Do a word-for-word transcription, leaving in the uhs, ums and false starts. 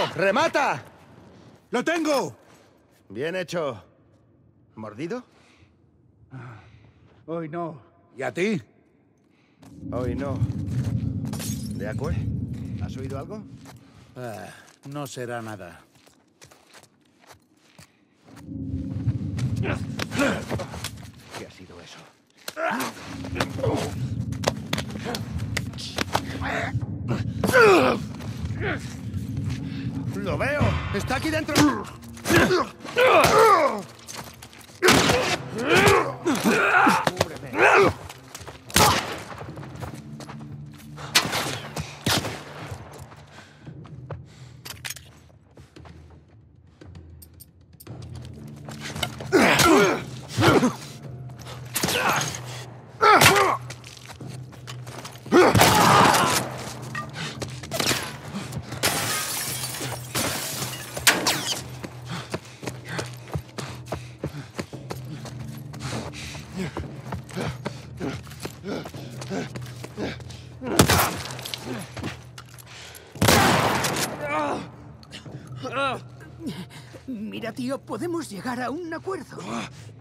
¡Remata! ¡Lo tengo! Bien hecho. ¿Mordido? Hoy no. ¿Y a ti? Hoy no. ¿De acuerdo? ¿Has oído algo? Ah, no será nada. ¿Qué ha sido eso? ¡Lo veo! ¡Está aquí dentro! ¡Cúbreme! Mira, tío, podemos llegar a un acuerdo.